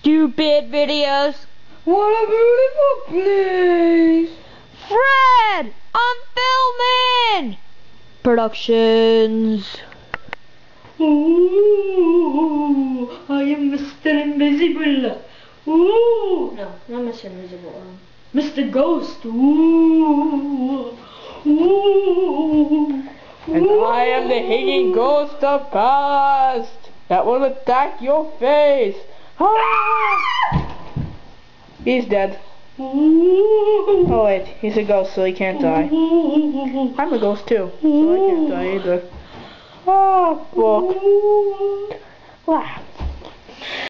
stupid videos. What a beautiful place! Fred, I'm filming! Productions. Ooh, I am Mr. Invisible. Ooh, No, not Mr. Invisible. Mr. Ghost. Ooh, ooh, And I am the hanging ghost of past that will attack your face. Ah! He's dead. Oh wait, he's a ghost, so he can't die. I'm a ghost too, so I can't die either. Ah, fuck. Wow.